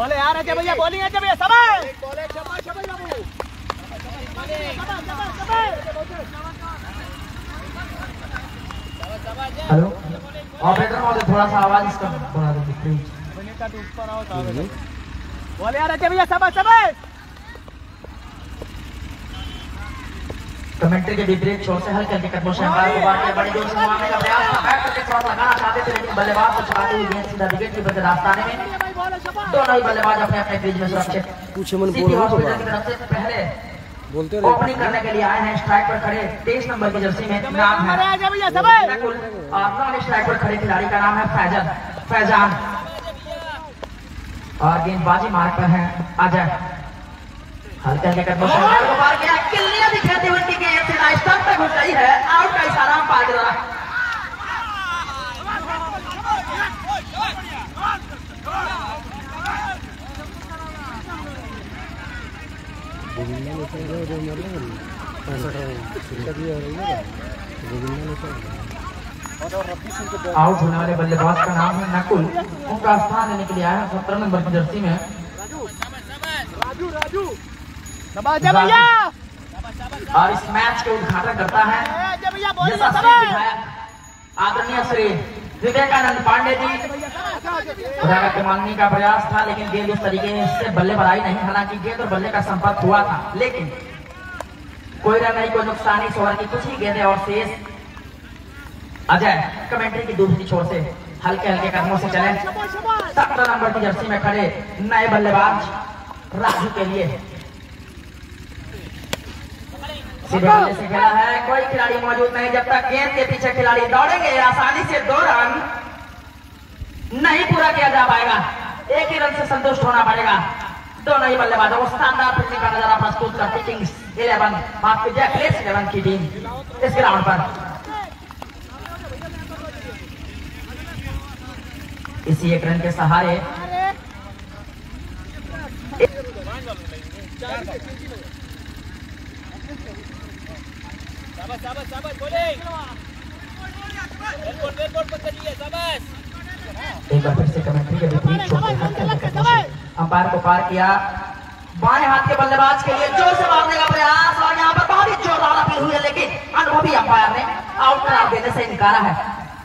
बोले यार अजय भैया, बॉलिंग अजय भैया, समय हेलो ऑपरेटर महोदय, थोड़ा सा आवाज इसका बढ़ा दीजिए प्लीज। बोले यार अजय भैया, समय समय कमेंट्री के विपरीत छोर से हल्के हल्के कदमों से अंपायर को बाहर बड़ी जोर से घुमाने का प्रयास था। बैट करके शॉट लगाना चाहते थे, लेकिन बल्लेबाज को चलाते हुए गेंद सीधा विकेट कीपर के रास्ताने में। दोनों ही बल्लेबाज अपने अपने क्रीज में सुरक्षित। सिटी हॉस्पिटल की तरफ से पहले ओपनिंग करने के लिए आए हैं। स्ट्राइक पर खड़े 23 नंबर की जर्सी में नाम है नकुल, और नॉन स्ट्राइक पर खड़े खिलाड़ी का नाम है फैजान, और गेंदबाजी मार्ग पर है अजय। हल्के हल्के कदमों से अंपायर को पार किया, किल्लियां दिखाते हुए उनकी गेंद सीधा स्टंप तक घुस गई है। आउट का इशारा अंपायर के द्वारा। आउट होने वाले बल्लेबाज का नाम है नकुल, उनका स्थान लेने के लिए आया 17 नंबर की जर्सी में राजू भैया, और इस मैच के उद्घाटन करता है आदरणीय श्री विवेकानंद पांडे जी। उदाहरण के मांगने का प्रयास था, लेकिन गेंद इस तरीके से बल्ले पर आई नहीं। हालांकि गेंद और बल्ले का संपर्क हुआ था, लेकिन कोई रन नहीं, कोई नुकसान। इस ओवर की कुछ ही गेंदें और शेष। अजय कमेंट्री की दूसरी छोर से हल्के हल्के कदमों से चले 17 नंबर की जर्सी में खड़े नए बल्लेबाज राजू के लिए सीधे बल्ले से खेला है। कोई खिलाड़ी मौजूद नहीं। जब तक गेंद के पीछे खिलाड़ी दौड़ेंगे, आसानी से 2 रन नहीं पूरा किया जा पाएगा। एक ही रन से संतुष्ट होना पड़ेगा। दोनों ही बल्लेबाजों को शानदार फील्डिंग का नजारा प्रस्तुत करती किंग्स 11 माफ कीजिए प्लेस 11 की टीम इस ग्राउंड पर। इसी एक रन के सहारे एक बार फिर से कमेंट्री के विपरीत अंपायर को पार किया। बाएं हाथ के बल्लेबाज के लिए जोर से मारने का प्रयास, और यहाँ पर बहुत ही जोरदार अपील हुई है, लेकिन अनुभवी अंपायर ने आउट करार देने से इनकारा है।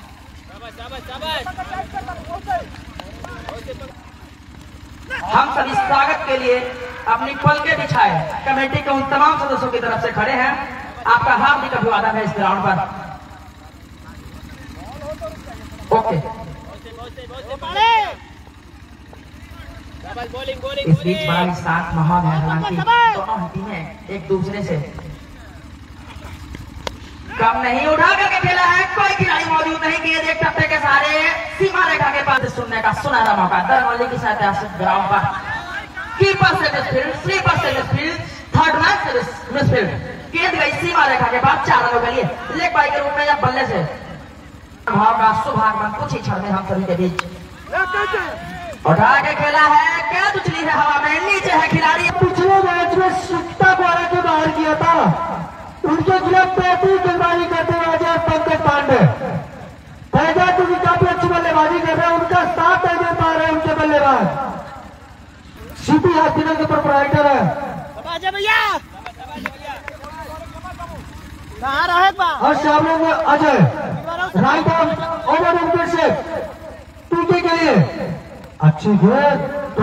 हम सभी स्वागत के लिए अपनी पलकें बिछाए कमेटी के उन तमाम सदस्यों की तरफ से खड़े हैं। आपका हार्दिक अभिवादन है इस ग्राउंड पर। ओके, इस बीच बड़ा ही शांत माहौल है। हालांकि दोनों ही टीमें एक दूसरे से कम नहीं। उठा करके खेला है, कोई खिलाड़ी मौजूद नहीं। गेंद एक टप्पे के सहारे सीमा रेखा के पास सुनने का सुनहरा मौका। दरवाजे की ऐतिहासिक ग्राउंड पर कीपर से मिसफील्ड, स्लीपर से मिसफील्ड, थर्ड मैन से मिसफील्ड। गेंद गई सीमा रेखा के बाद 4 रनों के लिए। लेग बाई के रूप में या बल्ले से भाव का शुभागमन कुछ ही क्षण में हम सभी के बीच। उठा के खेला है, क्या उछली है हवा में, नीचे है खिलाड़ी। पिछले मैच में सुक्ता को आगे बाहर किया था, उनके खिलाफ 35 गेंदबाजी करते हुए अजय पंकज पांडे। फैजान भी काफी अच्छी बल्लेबाजी कर रहे हैं, उनका साथ दे पा रहे हैं उनके बल्लेबाज। सिटी हॉस्पिटल के प्रोपराइटर है भैया, और सामने में Ajay. Right arm over wicket से टूटे के लिए अच्छी गेंद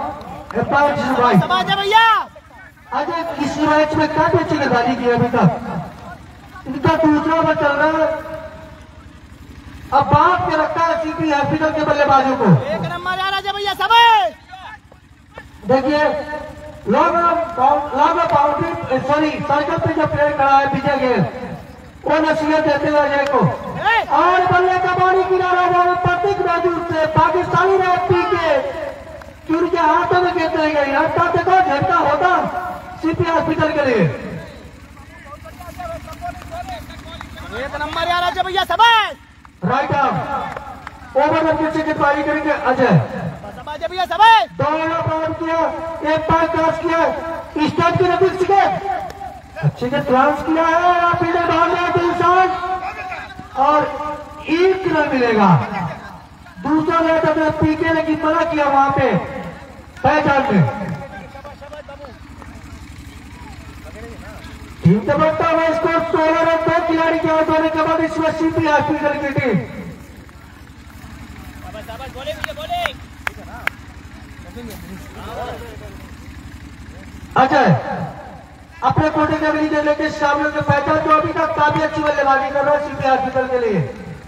भैया। अजय इस मैच में काफी अच्छी गेंदबाजी की अभी तक। इनका दूसरा ओवर चल रहा है। अब बात के रखता है सिटी हॉस्पिटल के बल्लेबाजों को। एक नंबर आ रहा भैया, समय देखिए लॉन्ग बाउंड्री सॉरी सर्कल पे जो प्लेयर खड़ा है विजय गेंद, वो नसीहत देते हुए अजय को। और बल्ले का बारी किनारा हुआ प्रतीक मौजूद से पाकिस्तानी ने पीके कि उनके हाथों में गेंद रह गई। रास्ता देखो झटका होता सिटी हॉस्पिटल के लिए। एक नंबर आ रहा भैया, समय राइट आर्म ओवर विकेट से गेंदबाजी करेंगे अजय। भैया समय 2 रन पार किया, 1 पार क्रॉस किया, स्टंप की नजदीक से अच्छे से क्रॉस किया है। फील्डर भाग रहा है इंसान, और 1 रन मिलेगा। दूसरा रेट अपने पीके ने मना किया वहां पे पहचान में टीम का बनता हुआ स्कोर 16 रन। 2 खिलाड़ी के आउट होने के बाद इस वक्त सीपी हॉस्पिटल की टीम अजय अपने कोटे के अगली जगह के सामने जो पहचान जो अभी तक काफी अच्छी बल्लेबाजी कर रहा है सीपी हॉस्पिटल के लिए।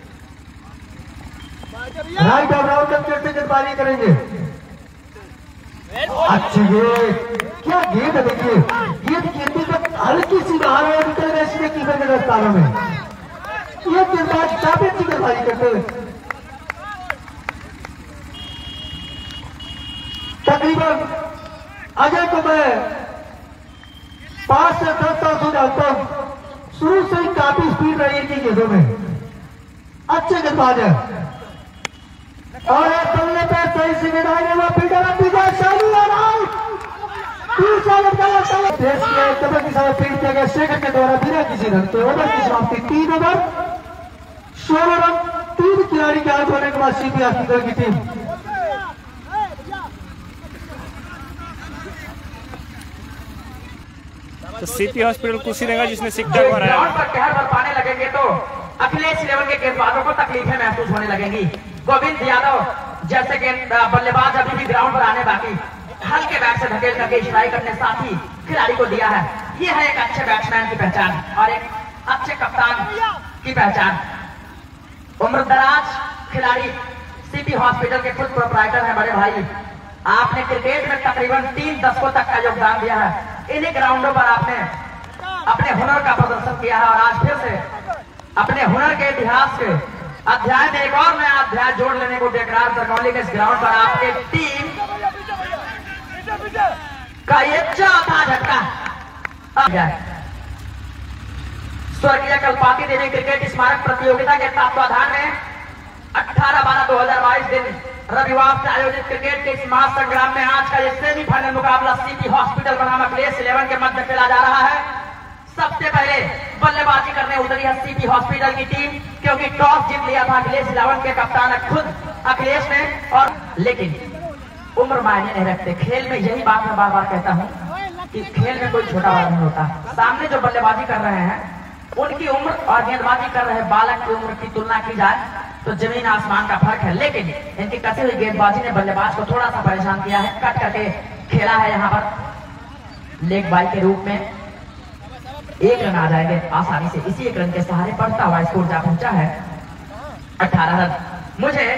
राइट ऑफ राउंड से गेंदबाजी करेंगे। अच्छी गेंद, क्या गेंद है देखिए, गेंद खेलते तक हल्की सी बाहर निकल गए इसमें कीपर के दस्तानों में। ये गेंदबाज काफी अच्छी गेंदबाजी करते हैं। तकरीबन अजय को मैं 5 से 10 साल से जानता हूं, शुरू से ही काफी स्पीड रही है गेंदों में, अच्छे गेंदबाज है। और बल्ले पे सही से गेंद आएंगे वो फील्डर शामी फील्ड किया गया सेकंड के द्वारा बिना किसी रन के। ओवर की समाप्ति 3 ओवर 16 रन। 3 खिलाड़ी के आउट होने के बाद सीपी हॉस्पिटल की टीम तो सीपी हॉस्पिटल कुशीनगर जिसने सिक्का भरा ग्राउंड पर कहर बल पाने लगेंगे तो अखिलेश इलेवन के गेंदबाजों को तकलीफें महसूस होने लगेंगी। गोविंद यादव जैसे गेंद बल्लेबाज अभी भी ग्राउंड पर आने बाकी, हल्के बैट से धकेल करके स्ट्राइक अपने साथी खिलाड़ी को दिया है। ये है एक अच्छे बैट्समैन की पहचान और एक अच्छे कप्तान की पहचान। उम्रदराज खिलाड़ी सीपी हॉस्पिटल के खुद प्रोप्राइटर है बड़े भाई। आपने क्रिकेट में तकरीबन 3 दशकों तक का योगदान दिया है। इन्हीं ग्राउंडों पर आपने अपने हुनर का प्रदर्शन किया है और आज फिर से अपने हुनर के इतिहास के अध्याय में एक और नया अध्याय जोड़ लेने को बेकरार दरगौली के इस ग्राउंड पर आपके टीम का ये चौथा झटका। स्वर्गीय कल्पाती देवी क्रिकेट स्मारक प्रतियोगिता के तत्वाधान में 18/12/2022 दिन रविवार से आयोजित क्रिकेट के इस महासंग्राम में आज का ये सेमीफाइनल मुकाबला सीपी हॉस्पिटल बनाम अखिलेश इलेवन के मध्य खेला जा रहा है। सबसे पहले बल्लेबाजी करने उतरी है सीपी हॉस्पिटल की टीम, क्योंकि टॉस जीत लिया था अखिलेश इलेवन के कप्तान खुद अखिलेश ने। और लेकिन उम्र मायने नहीं रखते। खेल में यही बात मैं बार बार कहता हूं कि खेल में कोई छोटा बड़ा नहीं होता। सामने जो बल्लेबाजी कर रहे हैं उनकी उम्र और गेंदबाजी कर रहे बालक की उम्र की तुलना की जाए तो जमीन आसमान का फर्क है। लेकिन इनकी कसी हुई गेंदबाजी ने बल्लेबाज को थोड़ा सा परेशान किया है। कट करके खेला है यहाँ पर लेग बाई के रूप में। 1 रन आ जाएंगे आसानी से। इसी 1 रन के सहारे बढ़ता हुआ स्कोर जा पहुंचा है 18 रन। मुझे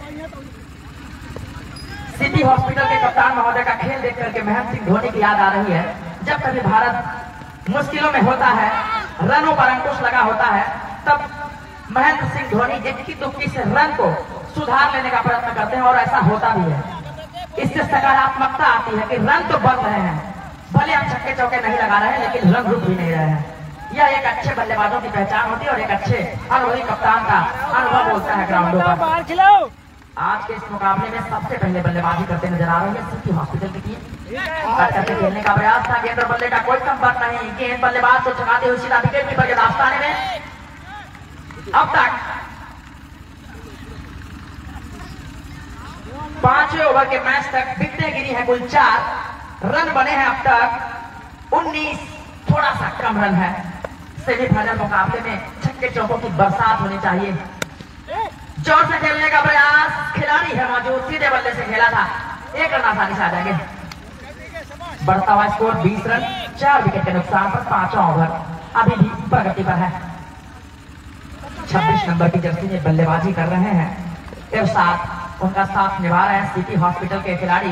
सीपी हॉस्पिटल के कप्तान महोदय का खेल देख करके महेंद्र सिंह धोनी की याद आ रही है। जब कभी भारत मुश्किलों में होता है, रनों पर अंकुश लगा होता है, तब महेंद्र सिंह धोनी इक्की दुक्की से रन को सुधार लेने का प्रयत्न करते हैं और ऐसा होता भी है। इससे सकारात्मकता आती है कि रन तो बन रहे हैं, भले हम छक्के चौके नहीं लगा रहे हैं लेकिन रन रुक भी नहीं रहे हैं। यह एक अच्छे बल्लेबाजों की पहचान होती है और एक अच्छे अनुभवी कप्तान का अनुभव होता है ग्राउंडों पर। आज के इस मुकाबले में सबसे पहले बल्लेबाजी करते नजर आ रही है सीपी हॉस्पिटल की टीम। करके खेलने का प्रयास था, गेंद और बल्ले का कोई संपर्क नहीं। गेंद बल्लेबाज को चकाते हुए सीधा विकेट कीपर के दास्ताने में। अब तक 5वें ओवर के मैच तक विकेटें गिरी है कुल 4 रन बने हैं अब तक 19, थोड़ा सा कम रन है। सेमीफाइनल मुकाबले में छक्के चौकों की बरसात होनी चाहिए। जोर से खेलने का प्रयास, खिलाड़ी है मौजूद, सीधे बल्ले से खेला था, 1 रन आसानी से आ जाएंगे। बढ़ता हुआ स्कोर 20 रन, 4 विकेट के नुकसान पर 5वां ओवर अभी भी प्रगति पर है। 26 नंबर की जर्सी में बल्लेबाजी कर रहे हैं इरशाद, उनका साथ निभा रहे हैं सीपी हॉस्पिटल के खिलाड़ी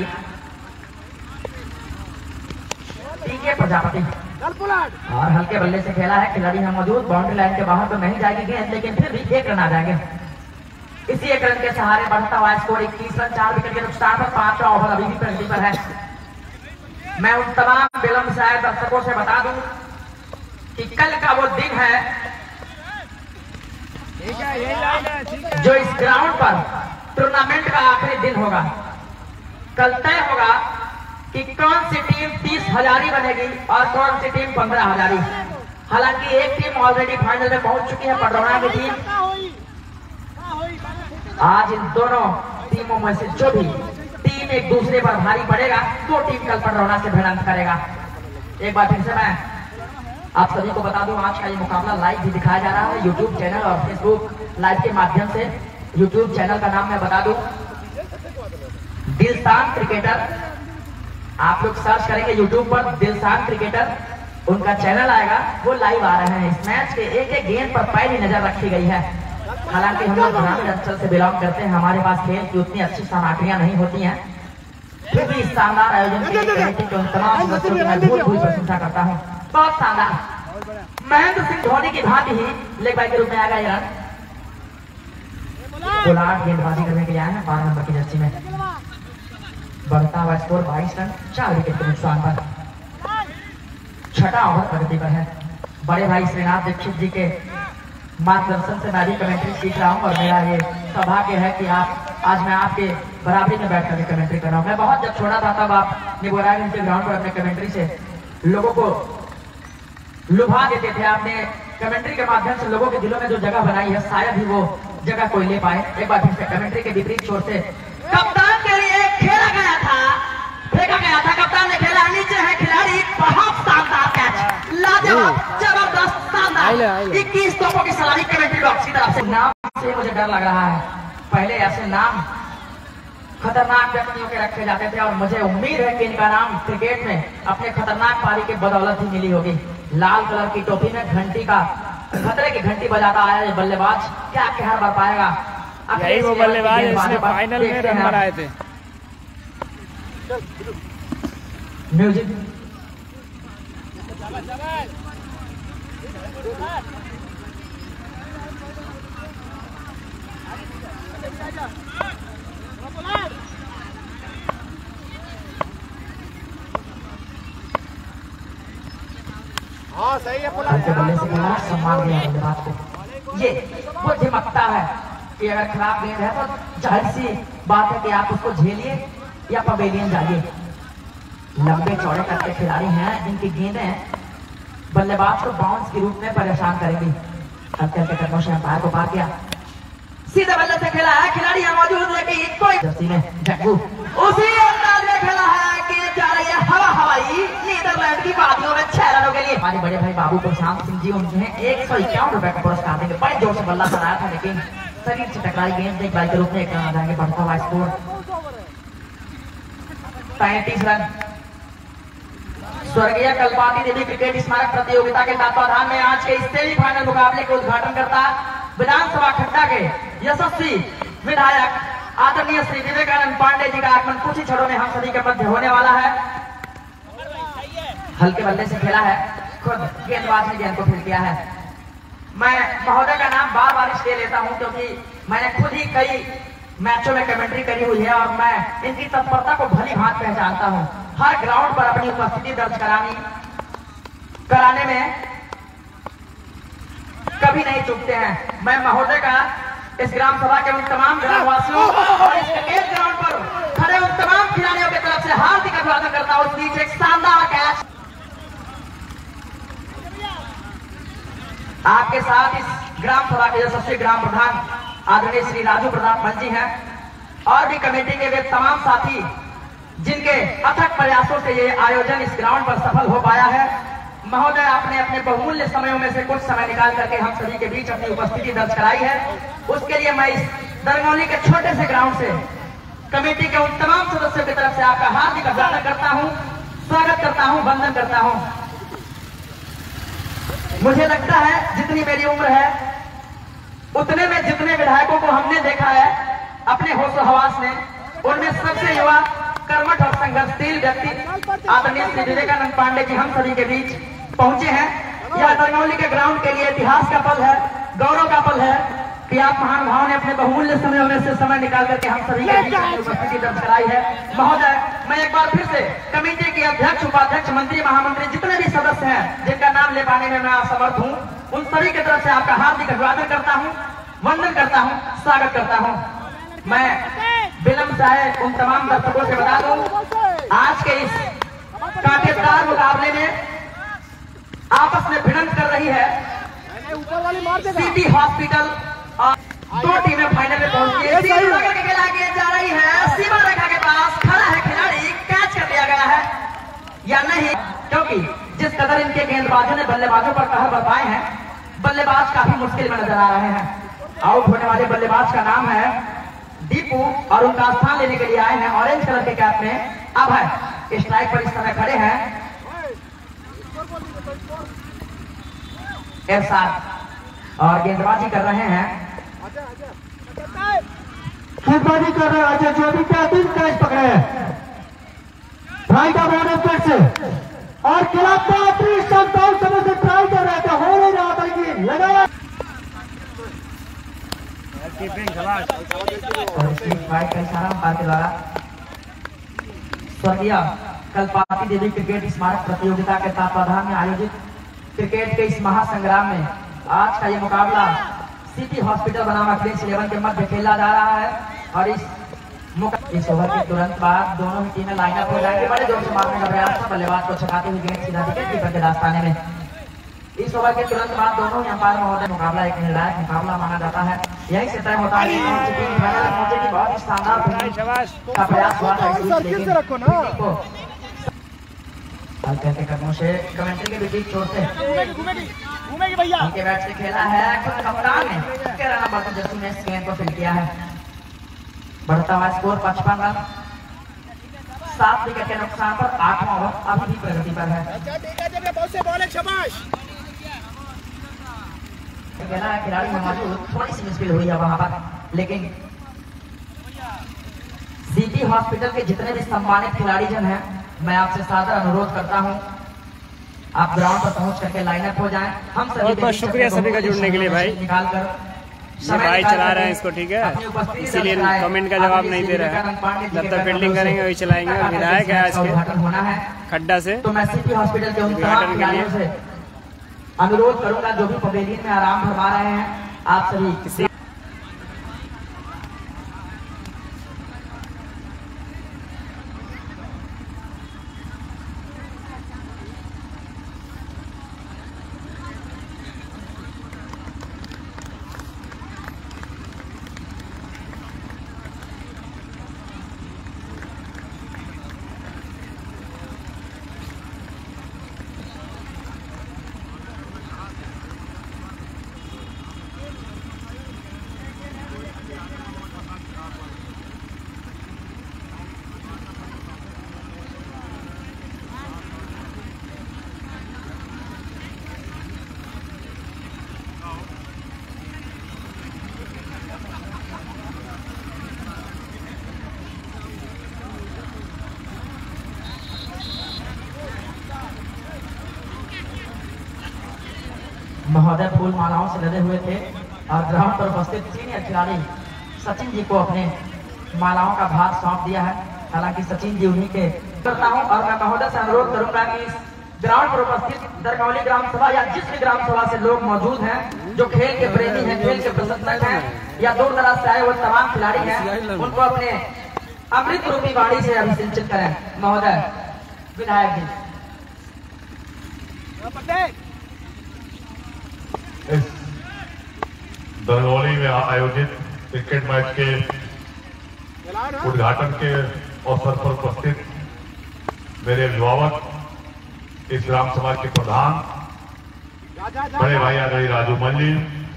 पीके प्रजापति। और हल्के बल्ले से खेला है, खिलाड़ी है मौजूद, बाउंड्री लाइन के बाहर तो नहीं जाएगी गेंद, लेकिन फिर भी 1 रन आ जाएंगे। इसी 1 रन के सहारे बढ़ता हुआ स्कोर 21 रन, 4 विकेट के नुकसान पर 5वां ओवर अभी भी प्रगति पर है। मैं उन तमाम बेलमशायर दर्शकों से बता दूं कि कल का वो दिन है जो इस ग्राउंड पर टूर्नामेंट का आखिरी दिन होगा। कल तय होगा कि कौन सी टीम 30,000 बनेगी और कौन सी टीम 15,000। हालांकि एक टीम ऑलरेडी फाइनल में पहुंच चुकी है, पडरौना की टीम। आज इन दोनों टीमों में से जो भी टीम टीम एक दूसरे पर भारी पड़ेगा, दो टीम कल पटरौना से भिड़ंत करेगा। एक बार फिर से मैं आप सभी को बता दूं, आज का ये मुकाबला लाइव भी दिखाया जा रहा है यूट्यूब चैनल और फेसबुक लाइव के माध्यम से। यूट्यूब चैनल का नाम मैं बता दूं, दिलशान क्रिकेटर। आप लोग सर्च करेंगे यूट्यूब पर दिलशान क्रिकेटर, उनका चैनल आएगा, वो लाइव आ रहे हैं। इस मैच के एक एक गेंद पर पैनी नजर रखी गई है। हालांकि हम लोग ग्रामीण अंचल से बिलोंग करते हैं, हमारे पास खेल की उतनी अच्छी सामग्रियां नहीं होती हैं, फिर भी इस शानदार आयोजन के लिए कमेटी के उन तमाम सदस्यों की मैं बहुत बहुत प्रशंसा करता हूँ। बहुत शानदार। महेंद्र सिंह धोनी की भांति ही लेग बाई के रूप में आ गया रन। पोलार्ड गेंदबाजी करने के लिए आए हैं 12 नंबर की जर्सी में। बढ़ता हुआ स्कोर 22 रन 4 विकेट के नुकसान पर। छठा ओवर प्रगति पर है। बड़े भाई श्रीनाथ दीक्षित जी के मार्गदर्शन से मैं भी कमेंट्री सीख रहा हूँ और मेरा ये सौभाग्य है कि आज मैं आपके बराबरी में बैठ कर कमेंट्री कर रहा हूँ। मैं बहुत जब छोटा था तब आप निगोरागंज के ग्राउंड पर अपने कमेंट्री से लोगों को लुभा देते थे। आपने कमेंट्री के माध्यम से लोगों के दिलों में जो जगह बनाई है, शायद ही वो जगह कोई ले पाए। एक बार फिर से कमेंट्री के विपरीत छोर से कप्तान के लिए खेला गया था, फेंका गया था, कप्तान ने खेला, नीचे है खिलाड़ी। बहुत शानदार कैच, लाजवाब, जबरदस्त, शानदार। 21 तोपों की सलामी कमेंट्री बॉक्स की तरफ से। नाम से मुझे डर लग रहा है, पहले ऐसे नाम खतरनाक व्यक्तियों के रखे जाते थे और मुझे उम्मीद है कि इनका नाम क्रिकेट में अपने खतरनाक पारी के बदौलत ही मिली होगी। लाल कलर की टोपी में घंटी का खतरे की घंटी बजाता आया ये बल्लेबाज, क्या कहर बर पाएगा? यही वो बल्लेबाज जिसने फाइनल में रन बनाए थे। म्यूजिक हाँ सही है। बल्ले से खेला, सम्मान दिया बल्लेबाज को। ये बुद्धिमत्ता है कि अगर खराब गेंद है तो जाहिर सी बात है कि आप उसको झेलिए या पवेलियन जाइए। लंबे चौड़े करके खिलाड़ी हैं, इनकी गेंदें बल्लेबाज को बाउंस के रूप में परेशान करेंगी। हल्के के कदमों से अंपायर को पार किया, सीधे बल्ले से खेला है, खिलाड़ी यहाँ मौजूद लेकिन कोई जर्सी में जग्गू उसी अंदाज में खेला है कि जा रही है हवा हवाई नीदरलैंड की वादियों में 6 रनों के लिए। हमारे बड़े भाई बाबू प्रशांत सिंह जी उन्हें 151 रुपए का पुरस्कार देंगे। बड़े जोर से बल्ला बनाया था लेकिन शरीर से टकराई गेंद एक बाई के रूप में 1 रन आ जाएंगे। बढ़ता हुआ स्कोर 35 रन। स्वर्गीय कलपाती देवी क्रिकेट स्मारक प्रतियोगिता के तत्वाधान में आज के इस सेमीफाइनल मुकाबले के उद्घाटन करता विधानसभा खड्डा के यशस्वी विधायक आदरणीय श्री विवेकानंद पांडे जी का आगमन कुछ ही क्षणों में हम सभी के मध्य होने वाला है। हल्के बल्ले से खेला है, खुद गेंदबाज ने गेंद को फील्ड किया है। मैं महोदय का नाम बार बार इसलिए लेता हूं क्योंकि मैंने खुद ही कई मैचों में कमेंट्री करी हुई है और मैं इनकी तत्परता को भली भांति पहचानता हूं। हर ग्राउंड पर अपनी उपस्थिति दर्ज कराने में कभी नहीं चूकते हैं। मैं महोदय का इस ग्राम सभा के उन तमाम ग्रामवासियों और इस क्रिकेट ग्राउंड पर खड़े उन तमाम खिलाड़ियों की तरफ से हार्दिक अभिवादन करता हूं। उस बीच एक शानदार कैच आपके साथ इस ग्राम सभा के यशस्वी ग्राम प्रधान आदरणीय श्री राजू प्रताप पंत जी हैं और भी कमेटी के वे तमाम साथी जिनके अथक प्रयासों से ये आयोजन इस ग्राउंड पर सफल हो पाया है। महोदय आपने अपने बहुमूल्य समयों में से कुछ समय निकाल करके हम सभी के बीच अपनी उपस्थिति दर्ज कराई है, उसके लिए मैं इस दरगौली के छोटे से ग्राउंड से कमेटी के उन तमाम सदस्यों की तरफ से आपका हार्दिक अभिवादन करता हूं, स्वागत करता हूं, वंदन करता हूं। मुझे लगता है जितनी मेरी उम्र है उतने में जितने विधायकों को हमने देखा है अपने होश हवास में, उनमें सबसे युवा कर्मठ और संघर्षशील व्यक्ति आदरणीय श्री विवेकानंद पांडे जी हम सभी के बीच पहुंचे हैं। यह दरगौली के ग्राउंड के लिए इतिहास का पल है, गौरव का पल है कि आप महानुभाव ने अपने बहुमूल्य समयों में से समय निकाल करके हम सभी के बीच उपस्थिति दर्ज कराई है। महोदय, मैं एक बार फिर से कमेटी के अध्यक्ष, उपाध्यक्ष, मंत्री, महामंत्री, जितने भी सदस्य हैं जिनका नाम ले पाने में मैं असमर्थ हूँ, उन सभी की तरफ से आपका हार्दिक अभिवादन करता हूँ, वंदन करता हूँ, स्वागत करता हूँ। मैं विलंब चाहे उन तमाम दर्शकों से बता दूं, आज के इस कांटेदार मुकाबले में आपस में भिड़ंत कर रही है सिटी हॉस्पिटल और दो टीमें फाइनल में पहुंच गई। खेला जा रही है सीमा रेखा के पास खड़ा है खिलाड़ी, कैच कर लिया गया है या नहीं, क्योंकि जिस कदर इनके गेंदबाजों ने बल्लेबाजों पर कहर बरपाए हैं, बल्लेबाज काफी मुश्किल में नजर आ रहे हैं। आउट होने वाले बल्लेबाज का नाम है दीपू और उनका स्थान लेने के लिए आए हैं ऑरेंज कलर के कैप में अब है स्ट्राइक पर इस समय खड़े हैं एरशाद और गेंदबाजी कर रहे हैं, गेंदबाजी कर रहे हैं अजय, जो भी 33 कैच पकड़े हैं राइट ऑफ ऑर्डर से और खिलाफ समय से ट्राई कर रहे थे, हो नहीं रहा था कि लगाया और का इशारा अंपायर के द्वारा स्वर्गीय कल्पाती देवी क्रिकेट स्मारक प्रतियोगिता के तत्वाधान में आयोजित क्रिकेट के इस महासंग्राम में आज का ये मुकाबला सिटी हॉस्पिटल बनाम अखिलेश 11 के मध्य खेला जा रहा है और इस ओवर के तुरंत बाद दोनों ही टीमें लाइनअप हो जाएंगे। बड़े जोर से मारने का प्रयास था, बल्लेबाज को छकाते हुए गेंद सीधा विकेट कीपर के दास्ताने में। इस ओवर के तुरंत बाद दोनों ही अंपायर महोदय मुकाबला एक निर्णायक मुकाबला माना जाता है। यही से तय होता है कौन सी टीम फाइनल पहुंचेगी। बहुत ही शानदार का प्रयास हुआ था हल्के कदमों से कमेंट्री के बीच छोड़ते घूमेगी भैया उनके बैट से खेला है कप्तान ने 13 नंबर पर जस्सी ने इस गेंद को फिल किया है। बढ़ता हुआ स्कोर 55 रन 7 विकेट के नुकसान पर 8वां ओवर अभी भी प्रगति पर है। बहुत से बॉल है शाबाश खिलाड़ी में मौजूद थोड़ी सी मुश्किल हुई है वहां पर, लेकिन सिटी हॉस्पिटल के जितने भी सम्मानित खिलाड़ी जन हैं मैं आपसे सादर अनुरोध करता हूं आप ग्राउंड पर पहुंच करके लाइनअप हो जाएं। हम सभी बहुत बहुत शुक्रिया सभी का जुड़ने के लिए भाई। निकालकर ये भाई चला रहे हैं इसको, ठीक है, इसीलिए कमेंट का जवाब नहीं दे रहे हैं। जब तक फील्डिंग करेंगे वही चलाएंगे। विधायक है आज के होना है खड्डा से, तो मैं सिटी हॉस्पिटल के उन तमाम खिलाड़ियों से अनुरोध करूंगा जो भी पवेलियन में आराम फरमा रहे हैं आप सभी महोदय फूल मालाओं से लदे हुए थे और ग्राउंड पर उपस्थित सीनियर खिलाड़ी सचिन जी को अपने मालाओं का भार सौंप दिया है। हालांकि सचिन जी उन्हीं के करता हूं और मैं महोदय से अनुरोध करूंगा कि इस ग्राउंड पर उपस्थित दरकौली ग्राम सभा या जिस भी ग्राम सभा से लोग मौजूद हैं जो खेल के प्रेमी हैं, खेल के प्रशंसक हैं या दूर दराज से आए वो तमाम खिलाड़ी हैं, उनको अपने अमृत रूपी वाणी से अभिषेचित करें। महोदय विधायक जी इस दरगौली में आयोजित क्रिकेट मैच के उद्घाटन के अवसर पर उपस्थित मेरे अभिभावक, इस ग्राम समाज के प्रधान बड़े भाई आदरणीय राजू मल्ली,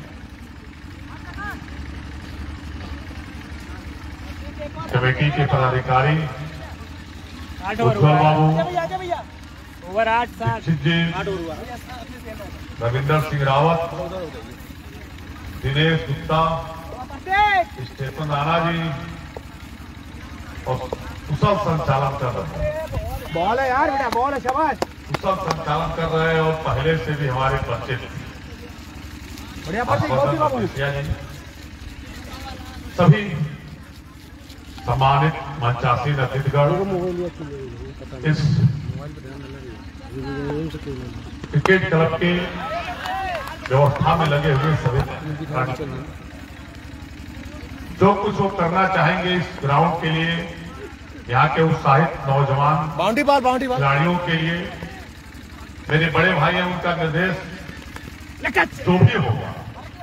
कमेटी के पदाधिकारी उज्ज्वल बाबू, ओवर 8 दीक्षित जी, रविंदर सिंह रावत, दिनेश गुप्ता, स्टेफन राणा जी और कुशल संचालन कर रहे हैं। बॉल है यार बेटा, बॉल है शाबाश। कुशल संचालन कर रहे हैं और पहले से भी हमारे परिचित बढ़िया बाबू सभी सम्मानित मंचासीन अतिथिगण इस क्रिकेट क्लब के व्यवस्था में लगे हुए सभी जो कुछ वो करना चाहेंगे इस ग्राउंड के लिए, यहाँ के उत्साहित नौजवान खिलाड़ियों के लिए, मेरे बड़े भाई हैं, उनका निर्देश जो भी होगा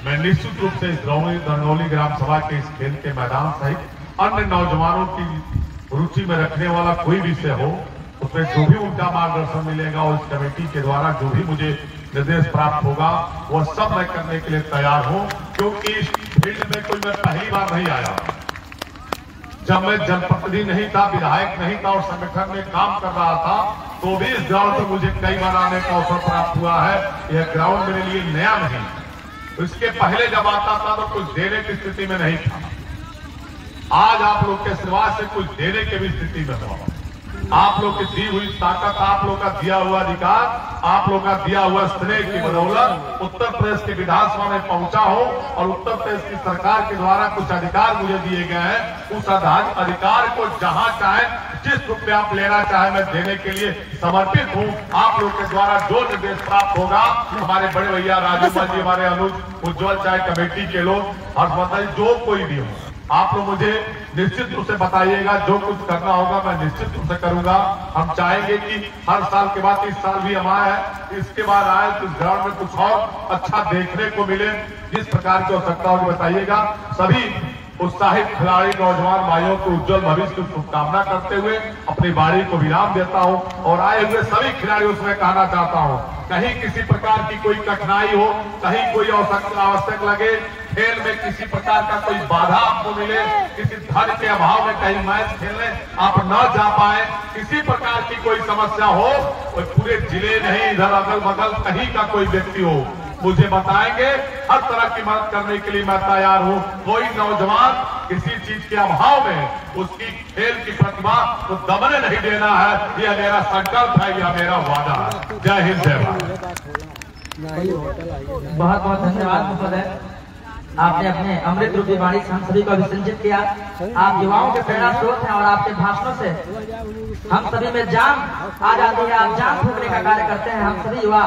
मैं निश्चित रूप से इस धरनौली ग्राम सभा के इस खेल के मैदान सहित अन्य नौजवानों की रुचि में रखने वाला कोई विषय हो, उसमें जो भी उनका मार्गदर्शन मिलेगा और इस कमेटी के द्वारा जो भी मुझे निर्देश प्राप्त होगा वह सब मैं करने के लिए तैयार हूं, क्योंकि इस फील्ड में कोई मैं पहली बार नहीं आया। जब मैं जनप्रतिनिधि नहीं था, विधायक नहीं था और संगठन में काम कर रहा था, तो भी इस ग्राउंड पर मुझे कई बार आने का अवसर प्राप्त हुआ है। यह ग्राउंड मेरे लिए नया नहीं, इसके पहले जब आता था तो कुछ देने की स्थिति में नहीं था। आज आप लोग के आशीर्वाद से कुछ देने की भी स्थिति में हुआ। आप लोग की दी हुई ताकत, आप लोग का दिया हुआ अधिकार, आप लोग का दिया हुआ स्नेह की बदौलत उत्तर प्रदेश के विधानसभा में पहुंचा हो और उत्तर प्रदेश की सरकार के द्वारा कुछ अधिकार मुझे दिए गए हैं। उस अधिकार को जहां चाहे, जिस रूप में आप लेना चाहे, मैं देने के लिए समर्पित हूं। आप लोग के द्वारा जो निर्देश प्राप्त होगा, हमारे बड़े भैया राजू जी, हमारे अनुज उज्ज्वल, चाहे कमेटी के लोग, हर्षवर्धन, जो कोई भी हो, आप लोग मुझे निश्चित रूप से बताइएगा। जो कुछ करना होगा मैं निश्चित रूप से करूंगा। हम चाहेंगे कि हर साल के बाद, इस साल भी हम आए हैं, इसके बाद आए तो इस ग्राउंड में कुछ और अच्छा देखने को मिले। जिस प्रकार की आवश्यकता होगी बताइएगा। सभी उत्साहित खिलाड़ी नौजवान भाइयों को उज्जवल भविष्य की शुभकामना करते हुए अपनी बारी को विराम देता हूं और आए हुए सभी खिलाड़ियों से मैं कहना चाहता हूं, कहीं किसी प्रकार की कोई कठिनाई हो, कहीं कोई आवश्यक लगे, खेल में किसी प्रकार का कोई बाधा आपको मिले, किसी धन के अभाव में कहीं मैच खेलने आप न जा पाए, किसी प्रकार की कोई समस्या हो, कोई पूरे जिले नहीं, इधर अगल बगल कहीं का कोई व्यक्ति हो, मुझे बताएंगे। हर तरह की मदद करने के लिए मैं तैयार हूं। कोई नौजवान किसी चीज के अभाव में उसकी खेल की प्रतिभा को दबने नहीं देना है। यह मेरा संकल्प है, यह मेरा वादा है। जय हिंद, जय भारत। बहुत बहुत धन्यवाद महोदय, आपने अपने अमृत रूपी वाणी से हम सभी को अभिसंचित किया। आप युवाओं के प्रेरणा स्रोत हैं और आपके भाषणों से हम सभी में जान आ जाती है। आप जान फूकने का कार्य करते हैं। हम सभी युवा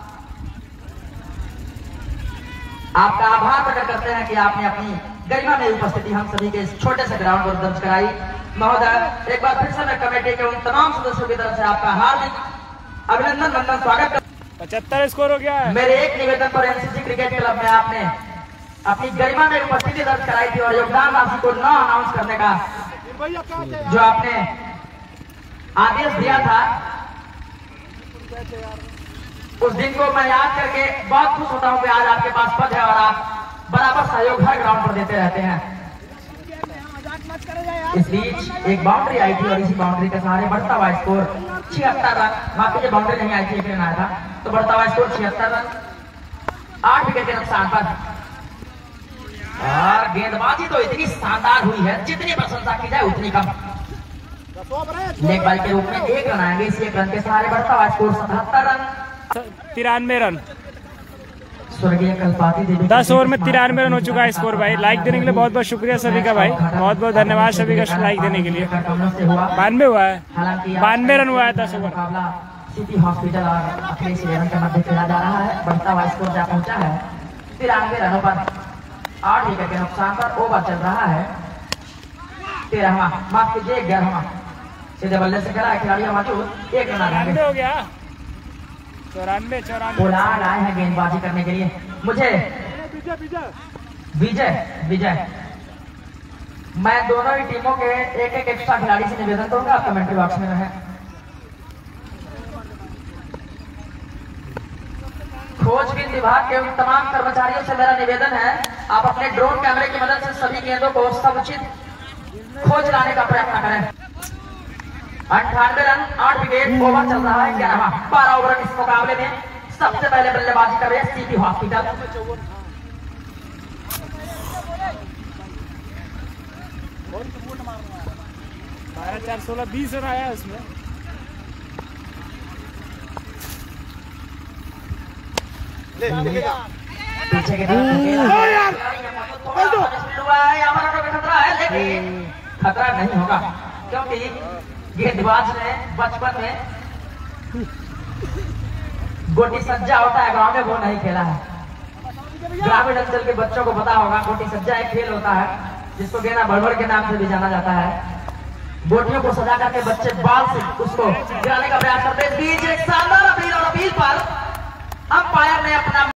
आपका आभार प्रकट करते हैं कि आपने अपनी गरिमा में उपस्थिति हम सभी के इस छोटे से ग्राउंड पर दर्ज कराई। महोदय, एक बार फिर से मैं कमेटी के उन तमाम सदस्यों की तरफ से आपका हार्दिक अभिनंदन वंदन स्वागत करता हूं। 75 स्कोर हो गया है। मेरे एक निवेदन पर एनसीसी क्रिकेट क्लब में आपने अपनी गरिमा में उपस्थिति दर्ज कराई थी और योगदान राशि को न अनाउंस करने का जो आपने आदेश दिया था, उस दिन को मैं याद करके बहुत खुश होता हूं कि आज आपके पास पद है और आप बराबर सहयोग हर ग्राउंड पर देते रहते हैं। इस बीच एक बाउंड्री आई थी और इसी बाउंड्री के सहारे बढ़ता हुआ स्कोर 76 रन, माफ कीजिए बाउंड्री नहीं आई थी, लेकिन आया था, तो बढ़ता हुआ स्कोर 76 रन, 8 विकेट के नुकसान पर। और गेंदबाजी तो इतनी शानदार हुई है, जितनी प्रशंसा की जाए उतनी कम। लेग बाई के रूप में 1 रन आएंगे। इसी 1 रन के सहारे बढ़ता हुआ स्कोर 77 रन, 93 रन। स्वर्गीय कल्पाती देवी 10 ओवर में 93 रन हो चुका है स्कोर। भाई लाइक देने के लिए बहुत बहुत शुक्रिया सभी का। भाई बहुत बहुत धन्यवाद सभी का लाइक देने के लिए। 92 हुआ है, 92 रन हुआ है 10 ओवर। सिटी हॉस्पिटल और अखिलेश 11 के मध्य खेला जा रहा है। बढ़ता हुआ स्कोर जा पहुंचा है 93 रनों पर, 8 विकेट के नुकसान पर। ओवर चल रहा है 13वां, माफ कीजिए 11वां। सीधे बल्ले से खेला है खिलाड़ी मौजूद, 1 रन हो गया। 94 पोलार्ड आए हैं गेंदबाजी करने के लिए। मुझे विजय मैं दोनों ही टीमों के एक एक एक्स्ट्रा खिलाड़ी से निवेदन करूंगा, आप कमेंट्री बॉक्स में रहें। खोजबीन विभाग के उन तमाम कर्मचारियों से मेरा निवेदन है, आप अपने ड्रोन कैमरे की मदद से सभी गेंदों को समुचित खोज लाने का प्रयत्न करें। 98 रन, 8 विकेट। ओवर चल रहा है 11वां, 12 ओवर इस मुकाबले में। सबसे पहले बल्लेबाजी कर रहे हैं सिटी हॉस्पिटल। 12, 4, 16, 20 रन आया उसमें। पीछे की तरफ खतरा है, लेकिन खतरा नहीं होगा क्योंकि गेंदबाज ने बचपन में गोटी सज्जा होता है गांव में, वो नहीं खेला है। ग्रामीण अंचल के बच्चों को पता होगा गोटी सज्जा एक खेल होता है जिसको गेना भड़बड़ के नाम से भी जाना जाता है। गोटियों को सजा करके बच्चे बाल से उसको गिराने का प्रयास करते हैं। बीच एक शानदार अपील और अपील पर अंपायर ने अपना